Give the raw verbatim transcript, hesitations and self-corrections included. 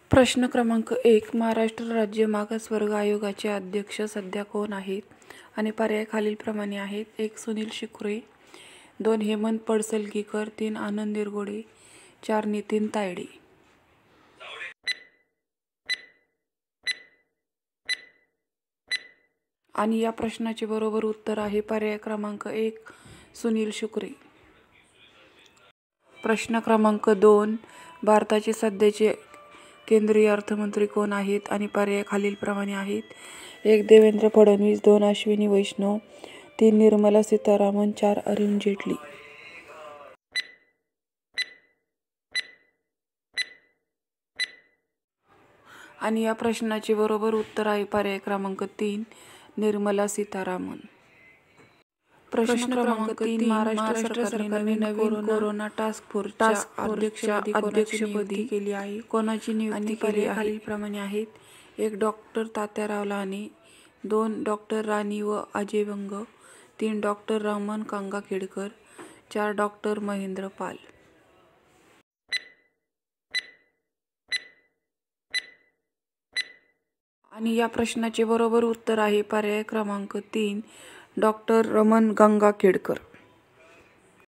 प्रश्न क्रमांक एक. महाराष्ट्र राज्य मागासवर्ग आयोगाचे अध्यक्ष सध्या कोण आहेत? आणि पर्याय खालीलप्रमाणे आहेत. एक. सुनील शिखुरे. दोन. हेमंत पडसलगीकर. तीन. आनंद निरगुडे. चार. नितीन तायडे. आणि या प्रश्नाचे बरोबर उत्तर आहे पर्याय क्रमांक एक. सुनील शिखुरे. प्रश्न क्रमांक दोन. भारताचे सध्याचे केंद्रीय अर्थमंत्री कोण आहेत? आणि पर्याय खालीलप्रमाणे आहेत. एक. देवेंद्र फडणवीस. दोन. अश्विनी वैष्णव. तीन. निर्मला सीतारामन. चार. अरुण जेटली. आणि या प्रश्नाचे बरोबर उत्तर आहे पर्याय क्रमांक तीन. निर्मला सीतारामन. प्रश्न क्रमांक तीन. महाराष्ट्र सरकारने नवीन कोरोना टास्क फोर्सच्या अध्यक्षपदी केली आहे. कोणाची नियुक्ती केली आहे? खालीलप्रमाणे आहेत. एक. डॉक्टर तात्याराव लहाने. दोन. डॉक्टर राणी व अजय बंग. तीन. डॉक्टर रमण गंगाखेडकर. चार. डॉक्टर महेंद्र पाल. आणि या प्रश्नाचे बरोबर उत्तर आहे पर्याय क्रमांक तीन. डॉक्टर रमण गंगाखेडकर.